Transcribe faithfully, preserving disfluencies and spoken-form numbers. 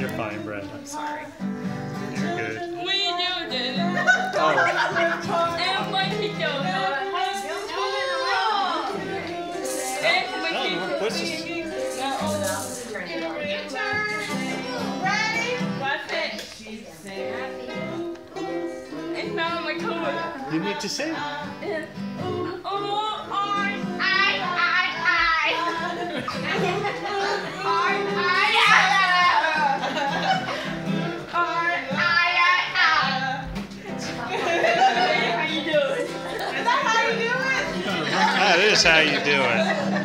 You're fine, Brenda. I'm sorry. You're good. What are you doing then? Oh. And what are you doing? Oh, what's this? You need to sing. That is how you do it.